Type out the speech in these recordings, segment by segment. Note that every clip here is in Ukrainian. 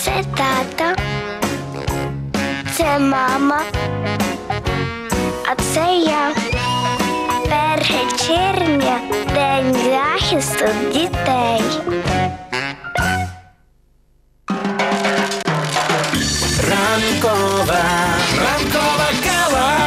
Це тато, це мама, а це я. 1 червня – День захисту дітей. Ранкова кава.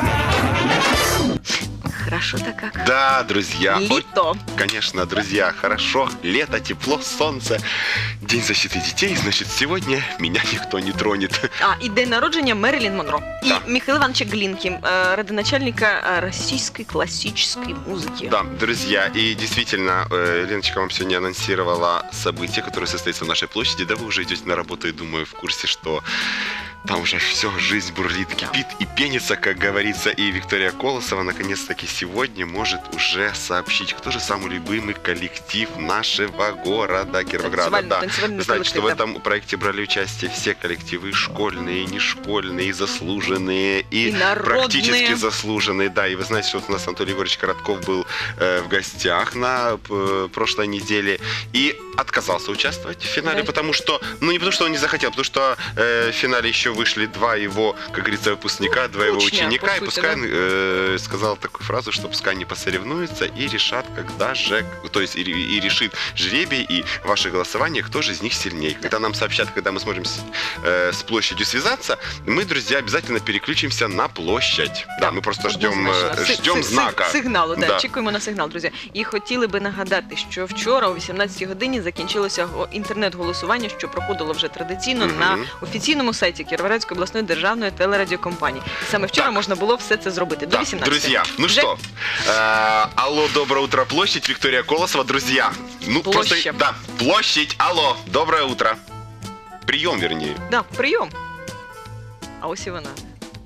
Хорошо так как. Да, друзья. Лето. Конечно, друзья, хорошо. Лето, тепло, солнце. День защиты детей, значит, сегодня меня никто не тронет. І день народження Мерлін Монро. Да. И Михаила Ивановича Глинки, родоначальника российской классической музыки. Да, друзья, и действительно, Леночка вам сегодня анонсировала событие, которое состоится в нашей площади. Да вы уже идете на работу, и думаю, в курсе, что там уже все, жизнь бурлит, кипит и пенится, как говорится. И Виктория Колосова наконец-таки сегодня может уже сообщить, кто же самый любимый коллектив нашего города Кировограда. Да. Вы знаете, что в этом проекте брали участие все коллективы, школьные, нешкольные, заслуженные и практически заслуженные. Да, и вы знаете, что у нас Анатолий Егорович Коротков был в гостях на прошлой неделе и отказался участвовать в финале, да. Потому что, ну не потому что он не захотел, потому что в финале еще вышли два его, как говорится, выпускника, два его ученика, и пускай он сказал такую фразу, что пускай они посоревнуются и решат, когда же, то есть и решит жребий и ваше голосование, кто же из них сильнее. Когда нам сообщат, когда мы сможем с площадью связаться, мы, друзья, обязательно переключимся на площадь. Да, мы просто ждем знака. Сигналу, да, очікуємо на сигнал, друзі. І хотіли би нагадати, що вчора о 18-й годині закінчилося інтернет-голосування, що проходило вже традиційно на офіційному сайті Кіровоградської обласної державної телерадіокомпанії. Саме вчора можна було все це зробити. До 18-ї. Друзья, ну что, алло, доброе утро, площадь, Виктория Колосова, друзья. Ну, просто, да, площадь, алло, доброе утро. Прием, вернее. Да, прием. А ось і вона.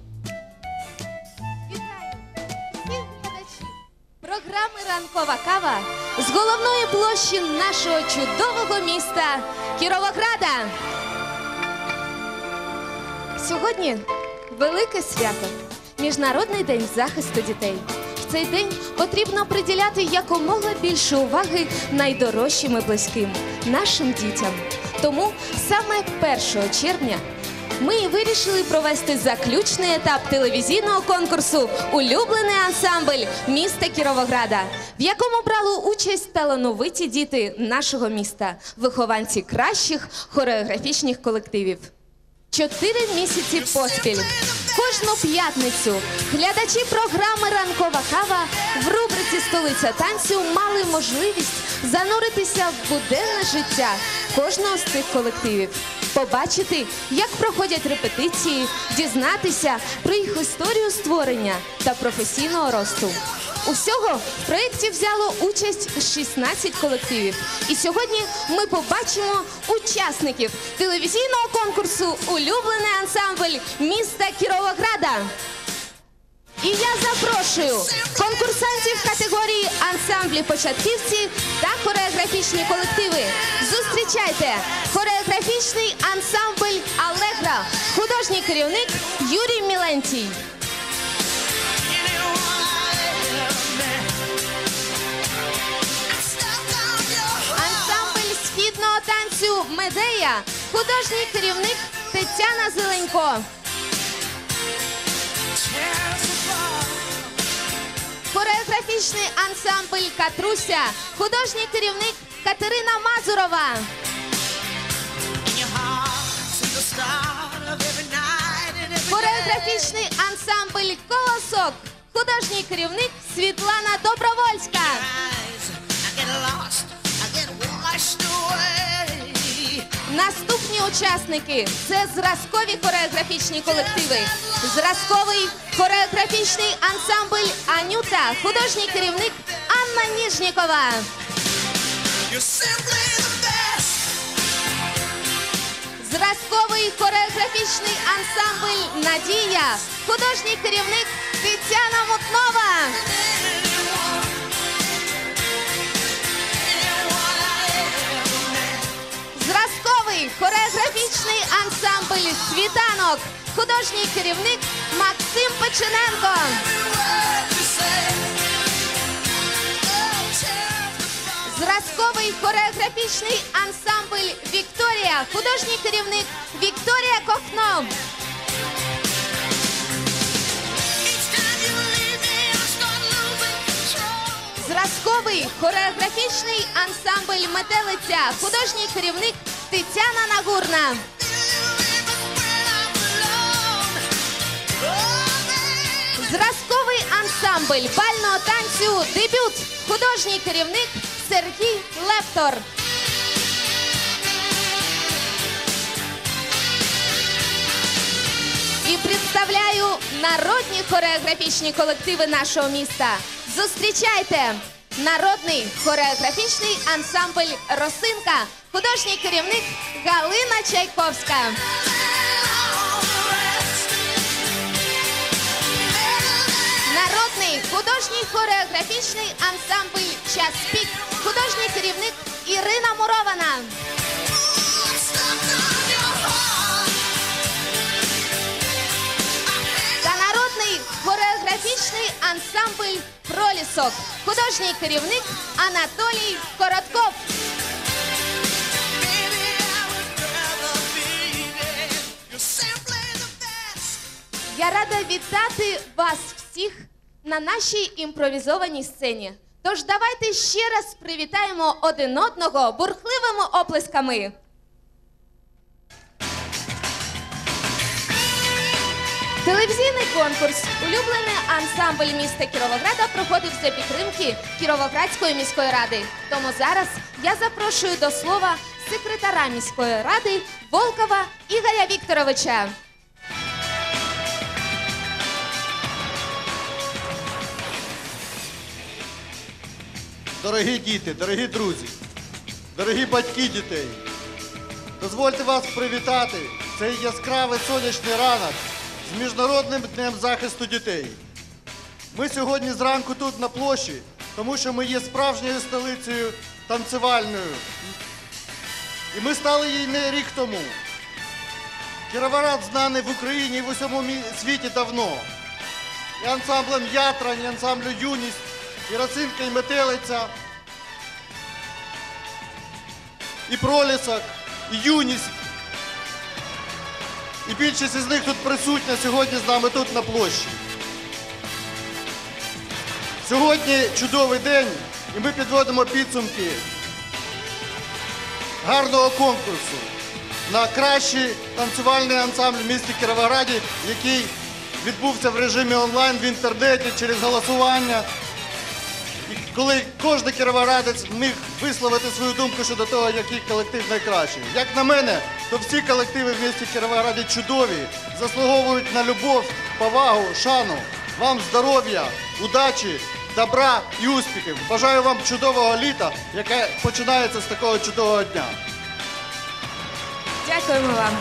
Програми «Ранкова кава» з головної площі нашого чудового міста Кіровограда. Сьогодні велике свято – Міжнародний день захисту дітей. В цей день потрібно приділяти якомога більше уваги найдорожчим і близьким – нашим дітям. Тому саме 1 червня ми вирішили провести заключний етап телевізійного конкурсу «Улюблений ансамбль міста Кіровограда», в якому брали участь талановиті діти нашого міста, вихованці кращих хореографічних колективів. 4 місяці поспіль. Кожну п'ятницю глядачі програми «Ранкова кава» в рубриці «Столиця танцю» мали можливість зануритися в буденне життя кожного з цих колективів, побачити, як проходять репетиції, дізнатися про їх історію створення та професійного росту. Усього в проєкті взяло участь 16 колективів. І сьогодні ми побачимо учасників телевізійного конкурсу «Улюблений ансамбль міста Кіровограда». І я запрошую конкурсантів категорії ансамблі початківці та хореографічні колективи. Зустрічайте хореографічний ансамбль «Алегра», художній керівник Юрій Мілентій. Ансамбль східного танцю «Медея», художній керівник Тетяна Зеленько. Хореографічний ансамбль «Катруся», художній керівник Катерина Мазурова. Хореографічний ансамбль «Колосок», художній керівник Світлана Добровольська. Наступні учасники – це зразкові хореографічні колективи. Зразковий хореографічний ансамбль «Анюта», художній керівник Анна Ніжнікова. Зразковий хореографічний ансамбль «Надія», художній керівник Тетяна Мутнова. Зразковий хореографічний ансамбль «Світанок», художній керівник Максим Печененко. Зразковий хореографічний ансамбль «Вікторія», художній керівник Вікторія Кохно. Зразковий хореографічний ансамбль «Метелиця», художній керівник Тетяна Нагурна. Зразковий ансамбль бального танцю «Дебют», художній керівник Сергій Лептор. І представляю народні хореографічні колективи нашого міста. Зустрічайте! Народний хореографічний ансамбль «Росинка», художній керівник Галина Чайковська. Народний художній хореографічний ансамбль «Час пік», художній керівник Ірина Мурована. Та народний хореографічний ансамбль «Пролісок», художній керівник Анатолій Коротков. Я рада вітати вас всіх на нашій імпровізованій сцені. Тож давайте ще раз привітаємо один одного бурхливими оплесками. Телевізійний конкурс «Улюблений ансамбль міста Кіровограда» проходив за підтримки Кіровоградської міської ради. Тому зараз я запрошую до слова секретаря міської ради Волкова Ігоря Вікторовича. Дорогі діти, дорогі друзі, дорогі батьки дітей, дозвольте вас привітати в цей яскравий сонячний ранок з Міжнародним днем захисту дітей. Ми сьогодні зранку тут на площі, тому що ми є справжньою столицею танцювальною. І ми стали їй не рік тому. Кіровоград знаний в Україні і в усьому світі давно. І ансамблем «Ятрань», і ансамблю «Юність», і «Росинка», і «Метелиця», і «Пролісок», і «Юність». І більшість із них тут присутня сьогодні з нами тут на площі. Сьогодні чудовий день, і ми підводимо підсумки гарного конкурсу на кращий танцювальний ансамбль в місті Кіровограді, який відбувся в режимі онлайн в інтернеті через голосування. І коли кожен кіровоградець міг висловити свою думку щодо того, який колектив найкращий. Як на мене, то всі колективи в місті Кіровограді чудові, заслуговують на любов, повагу, шану. Вам здоров'я, удачі, добра і успіхів. Бажаю вам чудового літа, яке починається з такого чудового дня. Дякуємо вам.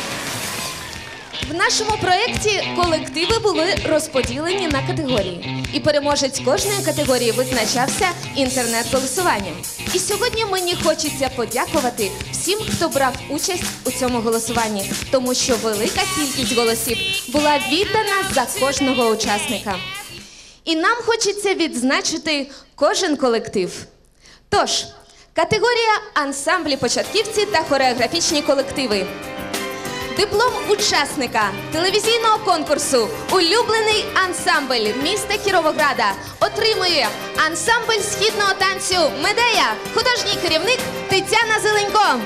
В нашому проєкті колективи були розподілені на категорії. І переможець кожної категорії визначався інтернет-голосуванням. І сьогодні мені хочеться подякувати всім, хто брав участь у цьому голосуванні, тому що велика кількість голосів була віддана за кожного учасника. І нам хочеться відзначити кожен колектив. Тож, категорія «Ансамблі початківці та хореографічні колективи». Диплом учасника телевізійного конкурсу «Улюблений ансамбль міста Кіровограда» отримує ансамбль східного танцю «Медея», художній керівник Тетяна Зеленько.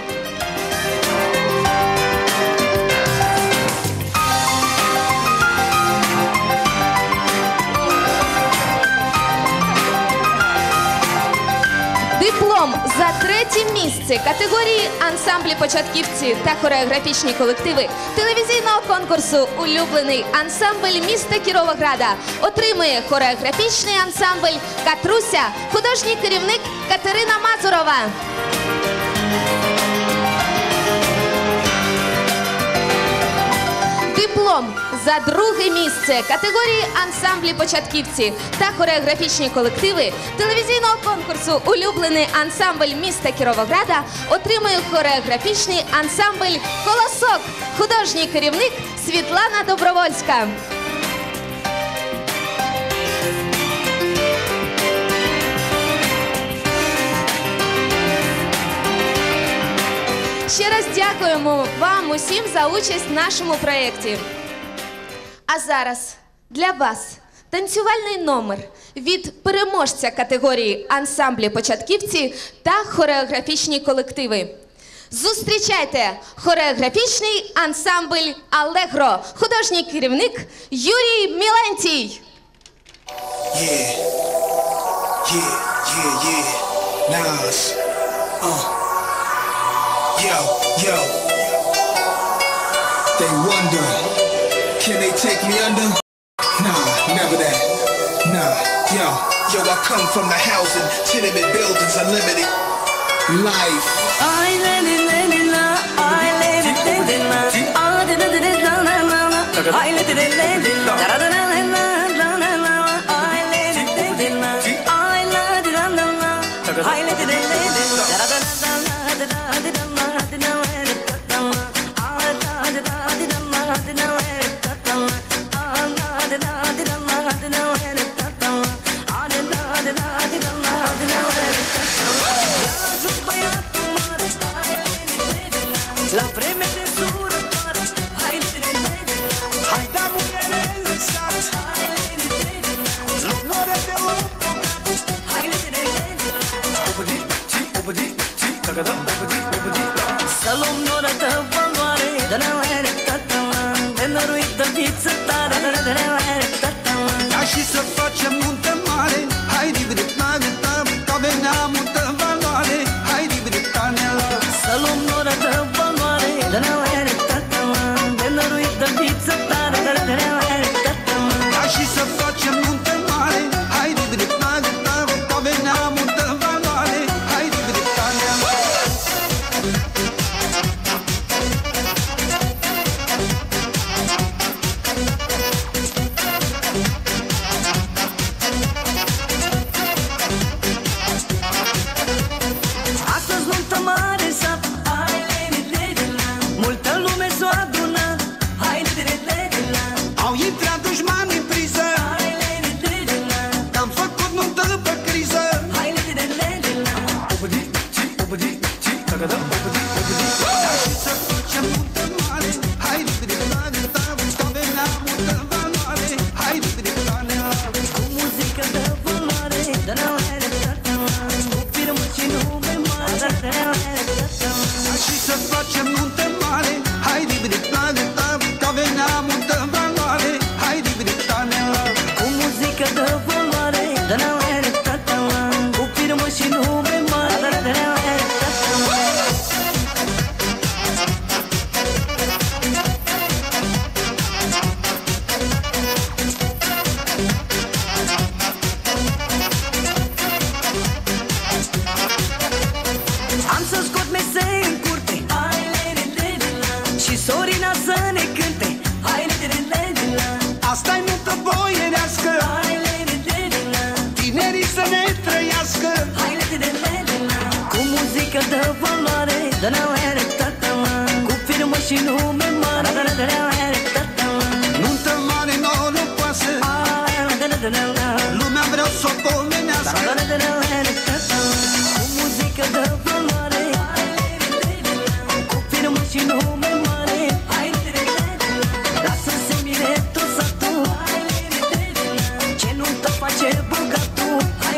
Диплом за третє місце категорії «Ансамблі початківці та хореографічні колективи» телевізійного конкурсу «Улюблений ансамбль міста Кіровограда» отримує хореографічний ансамбль «Катруся», художній керівник Катерина Мазурова. Диплом за друге місце категорії «Ансамблі початківці та хореографічні колективи» телевізійного конкурсу «Улюблений ансамбль міста Кіровограда» отримує хореографічний ансамбль «Колосок», художній керівник Світлана Добровольська. ще раз дякуємо вам усім за участь в нашому проєкті. А зараз для вас танцювальний номер від переможця категорії ансамблі початківці та хореографічні колективи. Зустрічайте хореографічний ансамбль «Алегро», художній керівник Юрій Мілентій. Nas. Yo. They wonder, can they take me under? Nah, never that. Nah, yo, I come from the housing, tenement buildings, unlimited life. Și să facem muntă mare, hai ribritna gâta, ca venea multă valoare, hai ribritna nela. Să luăm noră de valoare, de neoare tătămă, de năruit de viță tare, de neoare tătămă. Și să facem muntă mare, hai ribritna gâta, ca venea multă valoare, hai ribritna nela. Lumea vreau să o pomenească. Cu muzică de valoare, cu firmă și nume mare. Lasă-se mire tot satul, ce nu te face bogatul.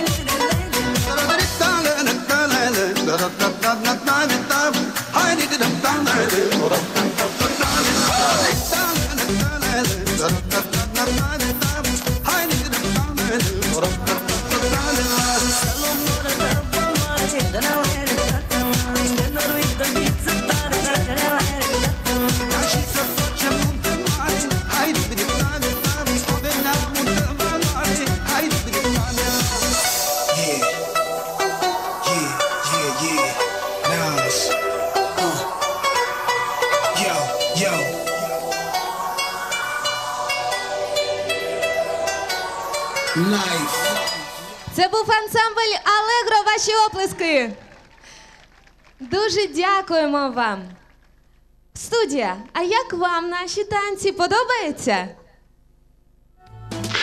Це був ансамбль «Алегро». Ваші оплески. Дуже дякуємо вам. Студія, а як вам наші танці? Подобається?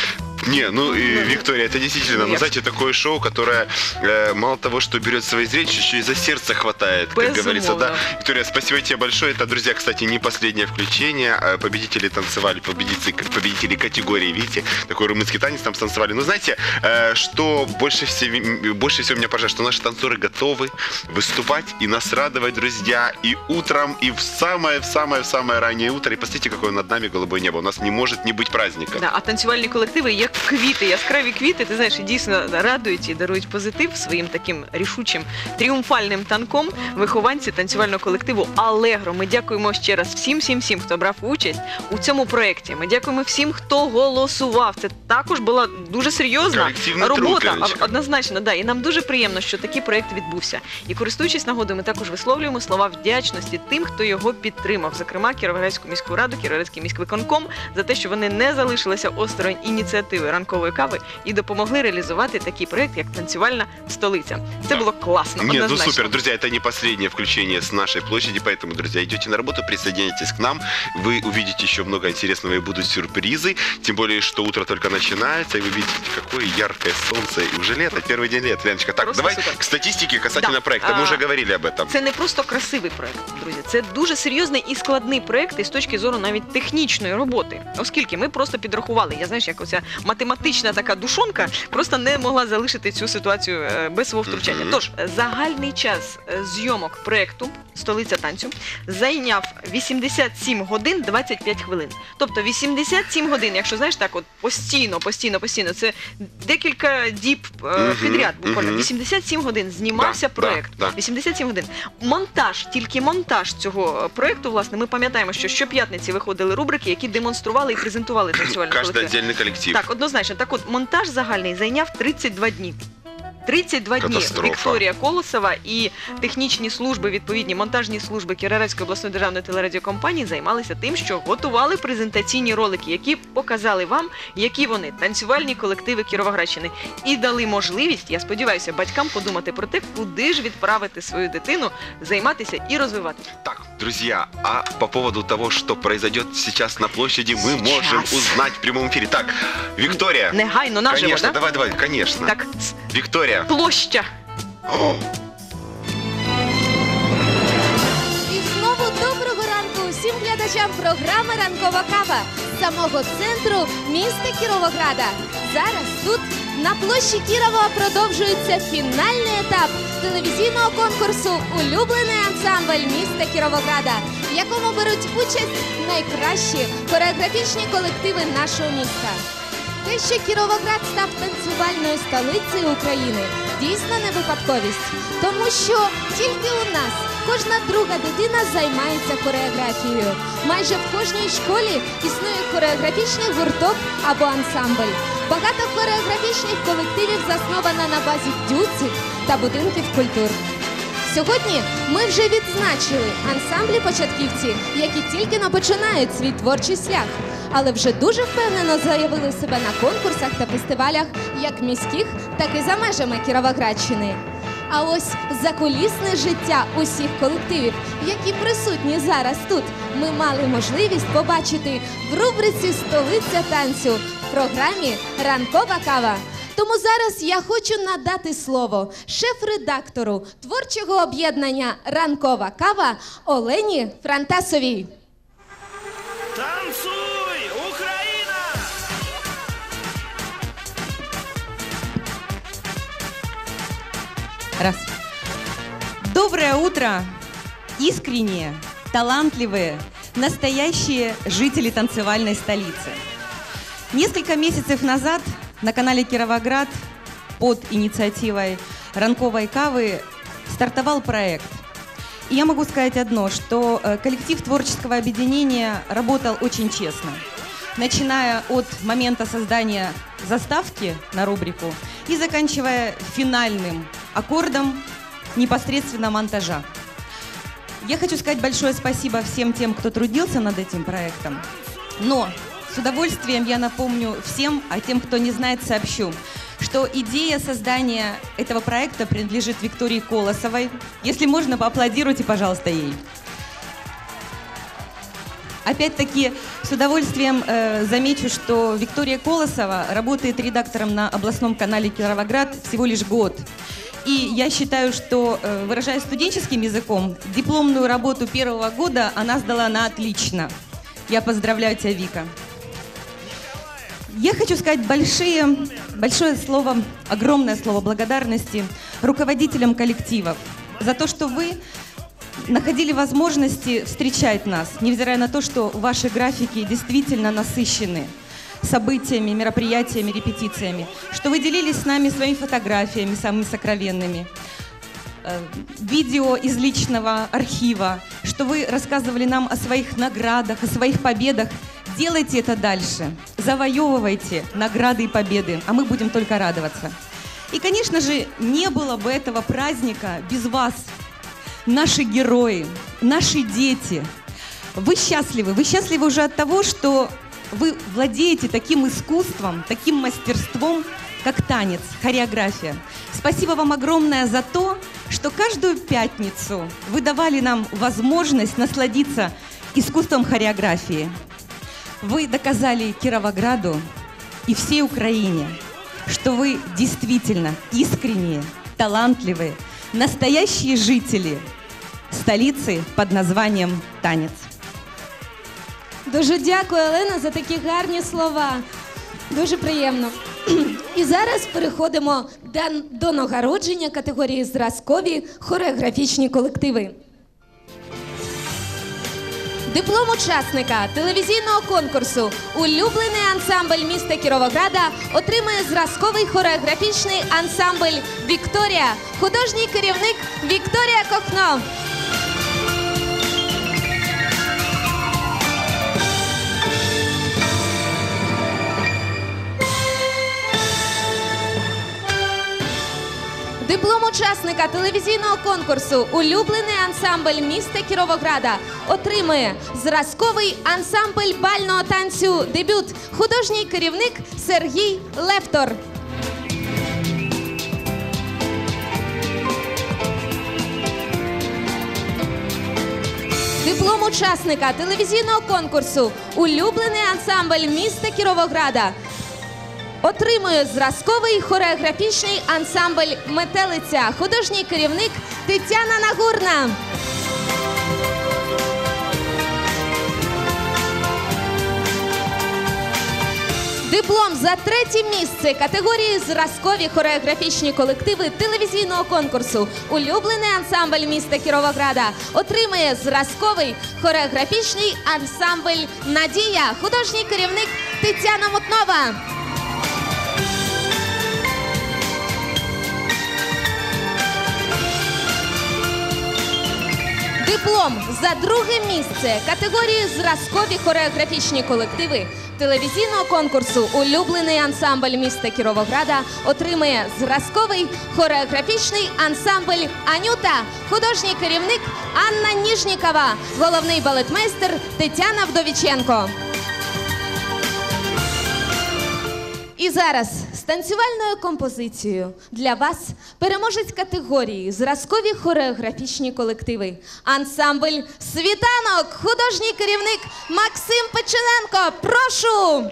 Не, ну и Виктория, это действительно, ну знаете, такое шоу, которое мало того, что берет свои зрелища, еще и за сердце хватает, как говорится, да. Виктория, спасибо тебе большое. Это, друзья, кстати, не последнее включение. Победители танцевали, победители категории, видите, такой румынский танец там танцевали. Но знаете, что больше всего меня поражает, что наши танцоры готовы выступать и нас радовать, друзья, и утром, и в самое раннее утро. И посмотрите, какое над нами голубое небо. У нас не может не бути праздника. Да, а танцювальні колективи, як квіти, яскраві квіти, ти знаєш, і дійсно радують і дарують позитив своїм таким рішучим, тріумфальним танком вихованці танцювального колективу «Алегро». Ми дякуємо ще раз всім, хто брав участь у цьому проєкті. Ми дякуємо всім, хто голосував. Це також була дуже серйозна робота. Однозначно, да. І нам дуже приємно, що такий проєкт відбувся. І користуючись нагодою, ми також висловлюємо слова вдячності тим, хто його підтримав. Зокрема, Кіровоградську міську раду, Кіровоградський міськвиконком за те, що вони не залишилися осторонь ініціативи ранкової кави і допомогли реалізувати такий проєкт, як «Танцювальна столиця». Это было классно, однозначно. Нет, ну супер, друзья, это не последнее включение с нашей площади, поэтому, друзья, идете на работу, присоединяйтесь к нам, вы увидите еще много интересного и будут сюрпризы, тем более, что утро только начинается, и вы видите, какое яркое солнце, и уже лето, первый день лета. Леночка, так, просто давай супер. К статистике касательно проекта, мы уже говорили об этом. Це не просто красивий проект, друзі, це дуже серйозний і складний проект, і з точки зору навіть технічної роботи, оскільки ми просто підрахували, я знаєш, як оця математична така душонка просто не могла залишити цю ситуацію без свого втручання. Тож, загальний час зйомок проєкту «Столиця танцю» зайняв 87 годин 25 хвилин. Тобто 87 годин, якщо знаєш так, от постійно, це декілька діб підряд, буквально 87 годин знімався проєкт. 87 годин. Монтаж, тільки монтаж цього проєкту, власне, ми пам'ятаємо, що щоп'ятниці виходили рубрики, які демонстрували і презентували танцювальний колектив. Кожен окремий колектив. Так, однозначно. Так от, монтаж загальний зайняв 32 дні. 32 дні Вікторія Колосова і технічні служби, відповідні монтажні служби Кіровоградської обласної державної телерадіокомпанії займалися тим, що готували презентаційні ролики, які показали вам, які вони танцювальні колективи Кіровоградщини. І дали можливість, я сподіваюся, батькам подумати про те, куди ж відправити свою дитину, займатися і розвивати. Так, друзья, а по поводу того, что произойдет сейчас на площади, мы можем узнать в прямом эфире. Так, Виктория. Негайно, наживо, конечно, да? давай, конечно. Так, Виктория. Площа. І знову доброго ранку усім глядачам програми «Ранкова кава» з самого центру міста Кіровограда. Зараз тут, на площі Кірова, продовжується фінальний етап телевізійного конкурсу «Улюблений ансамбль міста Кіровограда», в якому беруть участь найкращі хореографічні колективи нашого міста. Те, що Кіровоград став танцювальною столицею України, дійсно не випадковість. Тому що тільки у нас кожна друга дитина займається хореографією. Майже в кожній школі існує хореографічний гурток або ансамбль. Багато хореографічних колективів засновано на базі дюців та будинків культур. Сьогодні ми вже відзначили ансамблі початківці, які тільки починають свій творчий шлях, але вже дуже впевнено заявили себе на конкурсах та фестивалях як міських, так і за межами Кіровоградщини. А ось закулісне життя усіх колективів, які присутні зараз тут, ми мали можливість побачити в рубриці «Столиця танцю» в програмі «Ранкова кава». Тому зараз я хочу надати слово шеф-редактору творчого об'єднання «Ранкова кава» Олені Франтасовій. Танцуй, Украина! Раз. Доброе утро, искренние, талантливые, настоящие жители танцевальной столицы. Несколько месяцев назад на канале «Кировоград» под инициативой «Ранковой кавы» стартовал проект. И я могу сказать одно, что коллектив творческого объединения работал очень честно, начиная от момента создания заставки на рубрику и заканчивая финальным аккордом непосредственно монтажа. Я хочу сказать большое спасибо всем тем, кто трудился над этим проектом, но с удовольствием я напомню всем, а тем, кто не знает, сообщу, что идея создания этого проекта принадлежит Виктории Колосовой. Если можно, поаплодируйте, пожалуйста, ей. Опять-таки, с удовольствием замечу, что Виктория Колосова работает редактором на областном канале «Кировоград» всего лишь год. И я считаю, что, выражаясь студенческим языком, дипломную работу первого года она сдала на отлично. Я поздравляю тебя, Вика. Я хочу сказать большое слово, огромное слово благодарности руководителям коллективов за то, что вы находили возможности встречать нас, невзирая на то, что ваши графики действительно насыщены событиями, мероприятиями, репетициями, что вы делились с нами своими фотографиями, самыми сокровенными, видео из личного архива, что вы рассказывали нам о своих наградах, о своих победах. Делайте это дальше, завоевывайте награды и победы, а мы будем только радоваться. И, конечно же, не было бы этого праздника без вас, наши герои, наши дети. Вы счастливы уже от того, что вы владеете таким искусством, таким мастерством, как танец, хореография. Спасибо вам огромное за то, что каждую пятницу вы давали нам возможность насладиться искусством хореографии. Вы доказали Кировограду и всей Украине, что вы действительно искренние, талантливые, настоящие жители столицы под названием танец. Дуже дякую, Олена, за такі гарні слова. Дуже приємно. І зараз переходимо до нагородження категорії «Зразкові хореографічні колективи». Диплом учасника телевізійного конкурсу «Улюблений ансамбль міста Кіровограда» отримає зразковий хореографічний ансамбль «Вікторія», художній керівник Вікторія Кохно. Диплом учасника телевізійного конкурсу «Улюблений ансамбль міста Кіровограда» отримує зразковий ансамбль бального танцю «Дебют», художній керівник Сергій Левтор. Диплом учасника телевізійного конкурсу «Улюблений ансамбль міста Кіровограда» отримує зразковий хореографічний ансамбль «Метелиця», художній керівник Тетяна Нагурна. Диплом за третє місце категорії «Зразкові хореографічні колективи» телевізійного конкурсу «Улюблений ансамбль міста Кіровограда» отримує зразковий хореографічний ансамбль «Надія», художній керівник Тетяна Мутнова. Диплом за друге місце категорії «Зразкові хореографічні колективи» телевізійного конкурсу «Улюблений ансамбль міста Кіровограда» отримує зразковий хореографічний ансамбль «Анюта», художній керівник Анна Ніжнікова, головний балетмейстер Тетяна Вдовіченко. І зараз з танцювальною композицією для вас переможець категорії «Зразкові хореографічні колективи» ансамбль «Світанок», художній керівник Максим Печененко. Прошу!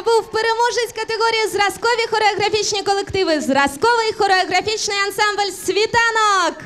був переможець категорії зразкові хореографічні колективи, зразковий хореографічний ансамбль «Світанок».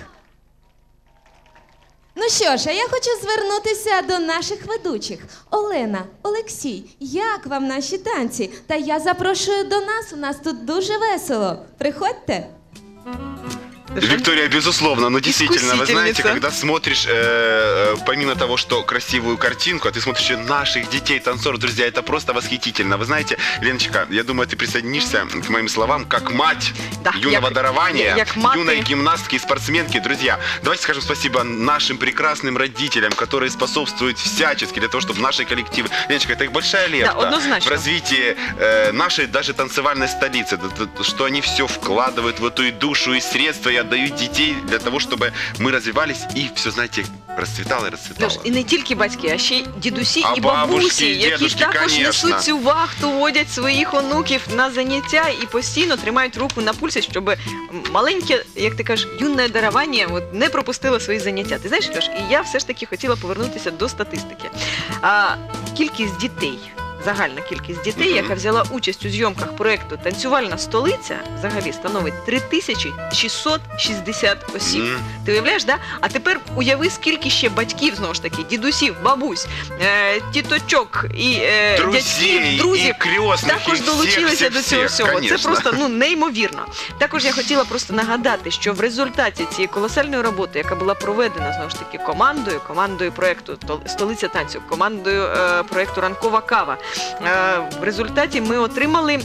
Ну що ж, а я хочу звернутися до наших ведучих. Олена, Олексій, як вам наші танці? Та я запрошую до нас, у нас тут дуже весело. Приходьте. Виктория, безусловно, но действительно, вы знаете, Искусительница. когда смотришь, помимо того, что красивую картинку, а ты смотришь еще наших детей, танцоров, друзья, это просто восхитительно. Вы знаете, Леночка, я думаю, ты присоединишься к моим словам, как мать Да, юного дарования, як мати. юной гимнастки и спортсменки. Друзья, давайте скажем спасибо нашим прекрасным родителям, которые способствуют всячески для того, чтобы наши коллективы... Леночка, это их большая лепта Да, однозначно. в развитии нашей даже танцевальной столицы, что они все вкладывают в эту и душу, и средства, и отдают детей для того, чтобы мы развивались и все, знаете, расцветало и расцветало. Леш, і не тільки батьки, а ще й дідусі А і бабушки, бабусі, і які дідушки, також конечно. несуть цю вахту, водять своїх онуків на заняття і постійно тримають руку на пульсі, щоб маленьке, як ти кажеш, юне дарування от, не пропустило свої заняття. Ти знаєш, Леш, і я все ж таки хотіла повернутися до статистики. Кількість дітей, загальна кількість дітей, яка взяла участь у зйомках проєкту «Танцювальна столиця», взагалі становить 3660 осіб. Ти уявляєш, да? А тепер уяви, скільки ще батьків, знову ж таки, дідусів, бабусь, тіточок і дядьків, друзів і крестних, також і долучилися до цього всього. конечно. Це просто неймовірно. Також я хотіла просто нагадати, що в результаті цієї колосальної роботи, яка була проведена, знову ж таки, командою проєкту «Столиця танцю», командою проєкту «Ранкова кава», в результаті ми отримали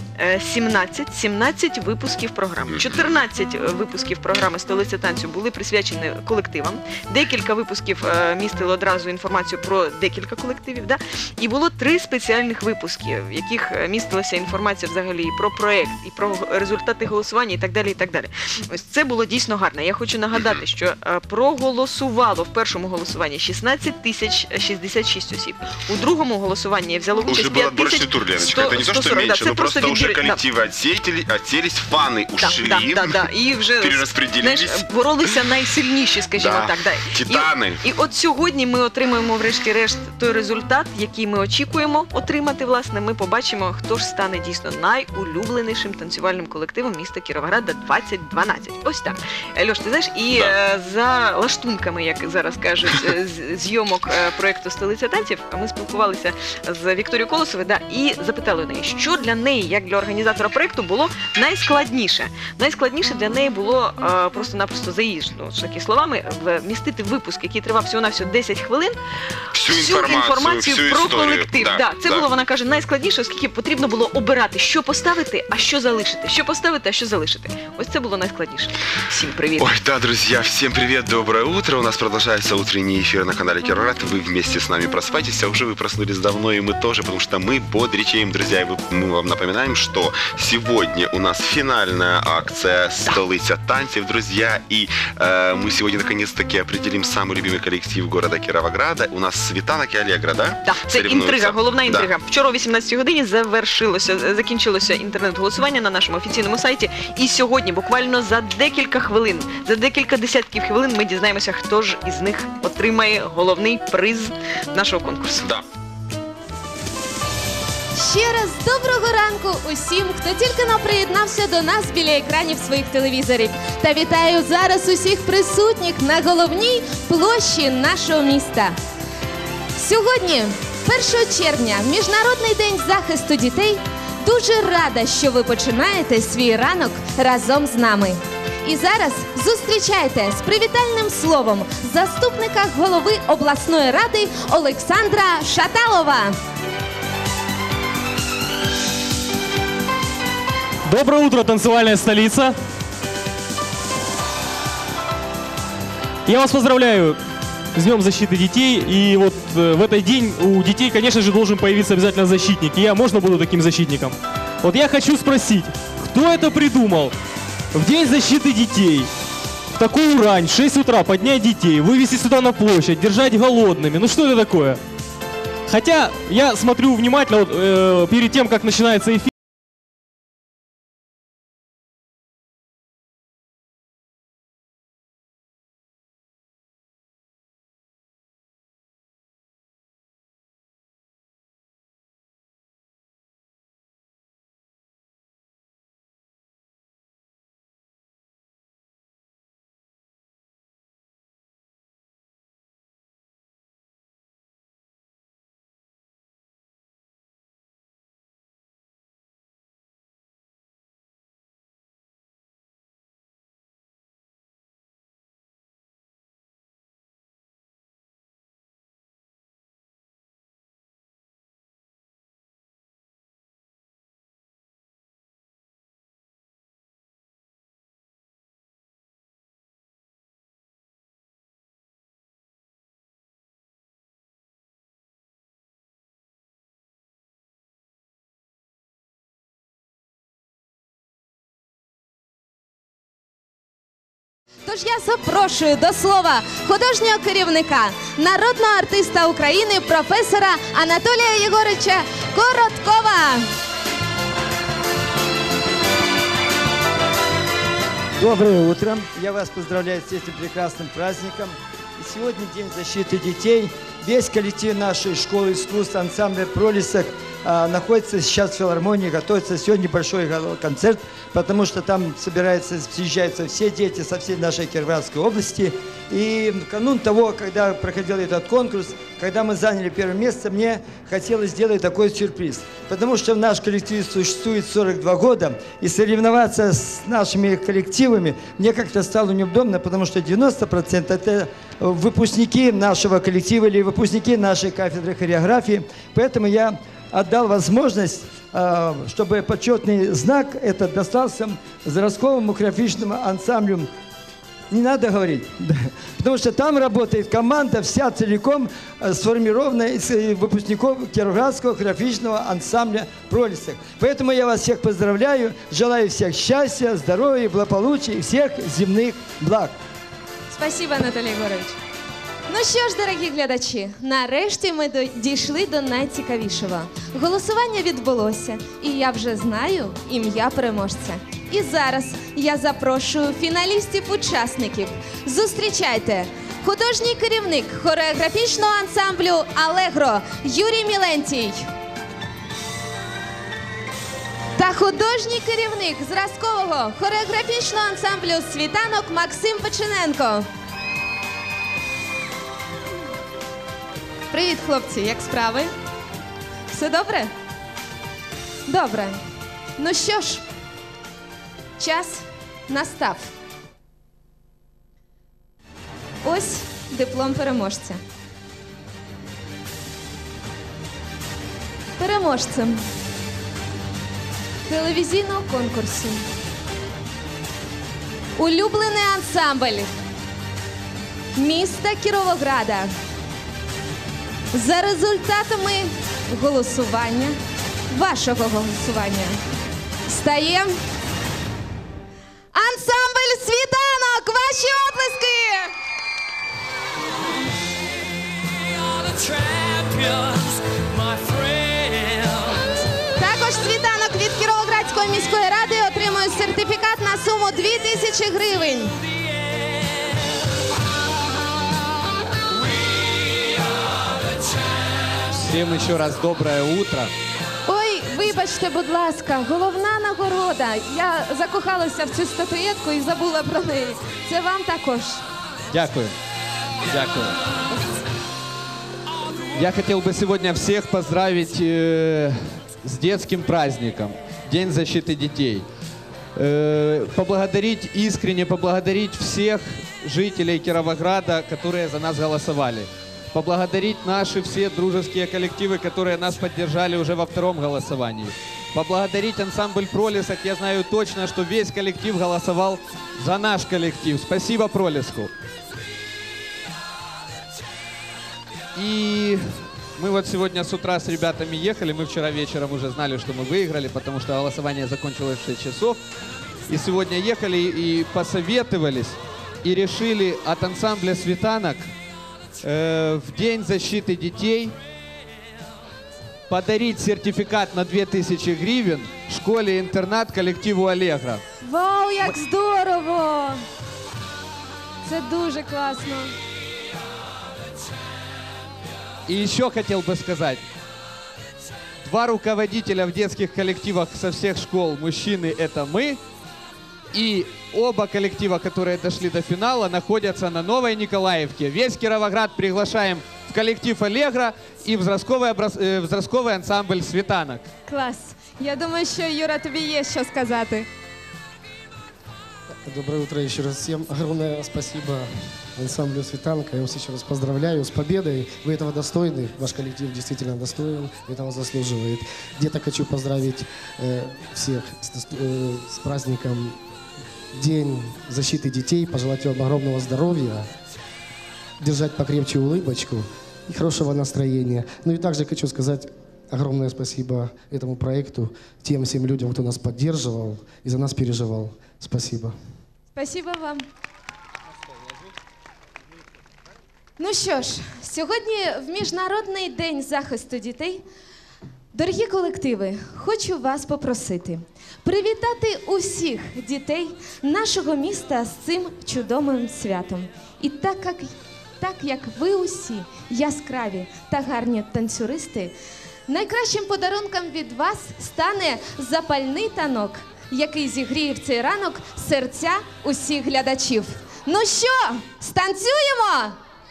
17 випусків програми. 14 випусків програми «Столиця танцю» були присвячені колективам. Декілька випусків містили одразу інформацію про декілька колективів. Да? І було 3 спеціальних випуски, в яких містилася інформація взагалі і про проєкт, і про результати голосування, і так далі, і так далі. Ось це було дійсно гарно. Я хочу нагадати, що проголосувало в першому голосуванні 16 066 осіб. У другому голосуванні взяло участь Уже был отборочный тур, Леночка. Это не то, что меньше, но просто уже коллективы отселись, фаны ушли, і вже перераспределились. боролися найсильніші, скажімо так. Да. Титани. І от сьогодні ми отримаємо врешті-решт той результат, який ми очікуємо отримати, власне. Ми побачимо, хто ж стане дійсно найулюбленішим танцювальним колективом міста Кіровограда 2012. Ось так. Льош, ти знаєш, і за лаштунками, як зараз кажуть, зйомок проєкту «Столиця танців», ми спілкувалися з Вікторією Колосовою, і запитали у неї, що для неї, як для організатора проєкту, було найскладніше. Найскладніше для неї було просто-напросто заїжджено, такі словами, вмістити в випуск, який тривав всього-навсього 10 хвилин, всю інформацію про колектив. Це було, вона каже, найскладніше, оскільки потрібно було обирати, що поставити, а що залишити. Що поставити, а що залишити. Ось це було найскладніше. Всім привіт. Ой, да, друзья, всем привет, доброе утро. У нас продолжается утренний эфир на канале Кировоград. Вы вместе с нами просыпайтесь, а уже вы проснулись давно, и мы тоже, потому что мы бодричаем, друзья. И мы вам напоминаем, что сегодня у нас финальная акция «Столиця танцев», друзья. И мы сегодня наконец-таки определим самый любимый коллектив города Кировограда. У нас Світанок і Алегра, да? Так, це інтрига, головна інтрига. Вчора о 18 годині закінчилося інтернет-голосування на нашому офіційному сайті. І сьогодні, буквально за декілька хвилин, за декілька десятків хвилин ми дізнаємося, хто ж із них отримає головний приз нашого конкурсу. Да. Ще раз доброго ранку усім, хто тільки но приєднався до нас біля екранів своїх телевізорів. Та вітаю зараз усіх присутніх на головній площі нашого міста. Сьогодні, 1 червня, Міжнародний день захисту дітей. Дуже рада, що ви починаєте свій ранок разом з нами. І зараз зустрічайте з привітальним словом заступника голови обласної ради Олександра Шаталова. Доброе утро, танцевальная столица! Я вас поздравляю с Днем защиты детей. И вот в этот день у детей, конечно же, должен появиться обязательно защитник. И я, можно, буду таким защитником? Вот я хочу спросить, кто это придумал в День защиты детей? В такую рань, в 6 утра поднять детей, вывести сюда на площадь, держать голодными. Ну что это такое? Хотя я смотрю внимательно, вот, перед тем, как начинается эфир, Тож я запрошую до слова художнього керівника, народного артиста України, професора Анатолія Єгоровича Короткова. Доброе утро. Я вас поздравляю с этим прекрасным праздником. И сегодня День защиты детей. Весь коллектив нашей школы искусств, ансамбля «Пролесок» находится сейчас в филармонии, готовится сегодня большой концерт, потому что там съезжаются все дети со всей нашей Кировоградской области. И в канун того, когда проходил этот конкурс, когда мы заняли первое место, мне хотелось сделать такой сюрприз. Потому что наш коллектив существует 42 года, и соревноваться с нашими коллективами мне как-то стало неудобно, потому что 90% это выпускники нашего коллектива или выпускники нашей кафедры хореографии. Поэтому я отдал возможность, чтобы почетный знак этот достался Заросковому хореографичному ансамблю. Не надо говорить, потому что там работает команда вся целиком сформированная из выпускников Кировоградского хореографичного ансамбля «Пролесок». Поэтому я вас всех поздравляю, желаю всех счастья, здоровья, благополучия и всех земных благ. Спасибо, Анатолій Єгорович. Ну що ж, дорогі глядачі, нарешті ми дійшли до найцікавішого. Голосування відбулося, і я вже знаю ім'я переможця. І зараз я запрошую фіналістів-учасників. Зустрічайте! Художній керівник хореографічного ансамблю «Алегро» Юрій Мілентій. Та художній керівник зразкового хореографічного ансамблю «Світанок» Максим Печененко. Привіт, хлопці, як справи? Все добре? Добре. Ну що ж, час настав. Ось диплом переможця. Переможцем телевізійного конкурсу улюблений ансамбль міста Кіровограда за результатами голосування, вашого голосування, стає ансамбль «Світанок». Ваші оплески! Також «Світанок» від Кіровоградської міської ради отримує сертифікат на суму 2000 гривень. Всем еще раз доброе утро. Ой, вибачте, будь ласка, головна нагорода. Я закохалася в цю статуетку і забула про неї. Це вам також. Дякую. Дякую. Я хотел бы сегодня всех поздравить с детским праздником, День защиты детей. Поблагодарить, искренне поблагодарить всех жителей Кировограда, которые за нас голосовали. Поблагодарить наши все дружеские коллективы, которые нас поддержали уже во втором голосовании. Поблагодарить ансамбль «Пролесок». Я знаю точно, что весь коллектив голосовал за наш коллектив. Спасибо «Пролеску». И мы вот сегодня с утра с ребятами ехали. Мы вчера вечером уже знали, что мы выиграли, потому что голосование закончилось в 6 часов. И сегодня ехали и посоветовались, и решили от ансамбля «Світанок» в День защиты детей подарить сертификат на 2000 гривен школе-интернат коллективу «Алегро». Вау, як здорово! Це дуже класно. И еще хотел бы сказать, 2 руководителя в детских коллективах со всех школ, мужчины, это мы. И оба коллектива, которые дошли до финала, находятся на Новой Николаевке. Весь Кировоград приглашаем в коллектив «Алегро» и в зразковий ансамбль «Світанок». Клас. Я думаю, що, Юра, тобі є що сказати. Доброе утро еще раз всем. Огромное спасибо ансамблю «Світанка». Я вас еще раз поздравляю с победой. Вы этого достойны. Ваш коллектив действительно достоин. Этого заслуживает. Где-то хочу поздравить всех с праздником День защиты детей. Пожелать вам огромного здоровья. Держать покрепче улыбочку и хорошего настроения. Ну и также хочу сказать огромное спасибо этому проекту, тем всем людям, кто нас поддерживал и за нас переживал. Спасибо. Спасибо вам. Ну що ж, сьогодні в Міжнародний день захисту дітей, дорогі колективи, хочу вас попросити привітати усіх дітей нашого міста з цим чудовим святом. І так як ви усі яскраві та гарні танцюристи, найкращим подарунком від вас стане запальний танок, який зігріє в цей ранок серця усіх глядачів. Ну що, станцюємо?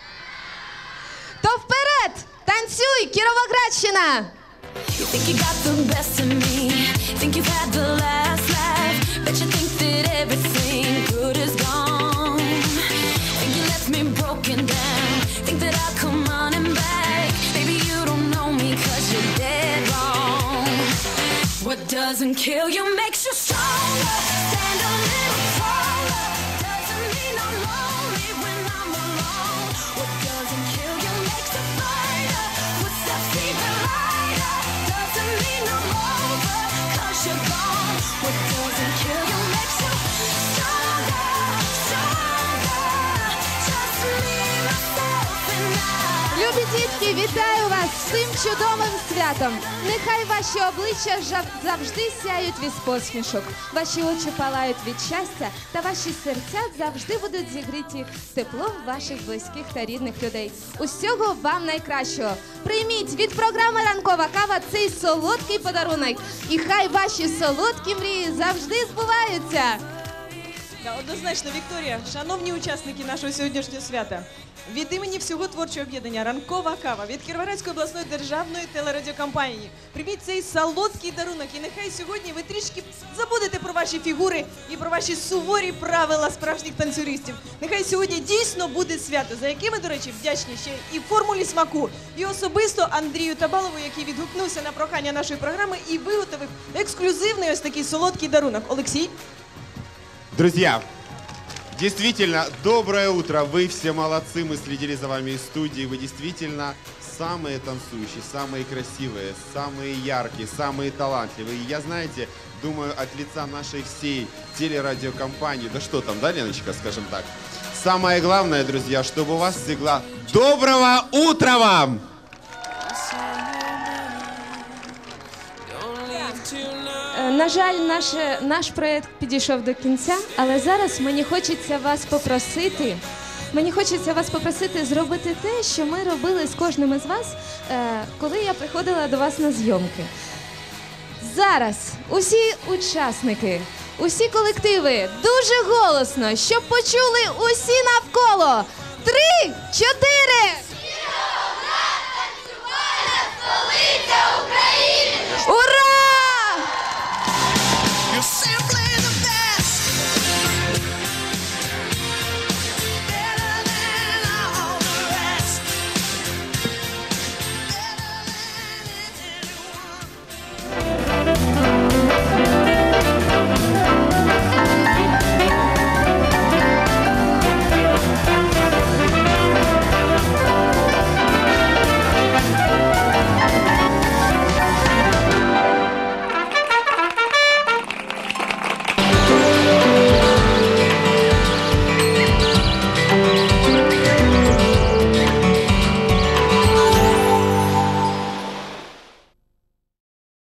То вперед! Танцюй, Кіровоградщина! You think you got the best of me, think you've had the last laugh, bet you think that everything good is gone, think you left me broken down, think that I'll come running back, maybe you don't know me 'cause you're dead wrong. What doesn't kill you makes you stronger, stand a little taller, doesn't mean I'm lonely when I'm alone. What doesn't kill you makes you fighter, footsteps even lighter, doesn't mean I'm over 'cause you're gone. What doesn't kill you makes you stronger, stronger, just me, myself and I. Любі дітки, вітаю вас з цим чудовим святом! Нехай ваші обличчя завжди сяють від посмішок, ваші очі палають від щастя, та ваші серця завжди будуть зігріті теплом ваших близьких та рідних людей. Усього вам найкращого! Прийміть від програми «Ранкова кава» цей солодкий подарунок, і хай ваші солодкі мрії завжди збуваються! Однозначно, Вікторія, шановні учасники нашого сьогоднішнього свята, від імені всього творчого об'єднання «Ранкова кава» від Кіровоградської обласної державної телерадіокомпанії прийміть цей солодкий дарунок, і нехай сьогодні ви трішки забудете про ваші фігури і про ваші суворі правила справжніх танцюристів. Нехай сьогодні дійсно буде свято, за яке ми, до речі, вдячні ще і формулі смаку, і особисто Андрію Табалову, який відгукнувся на прохання нашої програми і виготовив ексклюзивний ось такий солодкий дарунок. Олексій? Друзья, действительно, доброе утро. Вы все молодцы, мы следили за вами из студии. Вы действительно самые танцующие, самые красивые, самые яркие, самые талантливые. И я, знаете, думаю, от лица нашей всей телерадиокомпании, да что там, да, Леночка, скажем так. Самое главное, друзья, чтобы у вас всегда доброго утра вам! На жаль, наш проєкт підійшов до кінця, але зараз мені хочеться вас попросити зробити те, що ми робили з кожним із вас, коли я приходила до вас на зйомки. Зараз усі учасники, усі колективи дуже голосно, щоб почули усі навколо. 3, 4...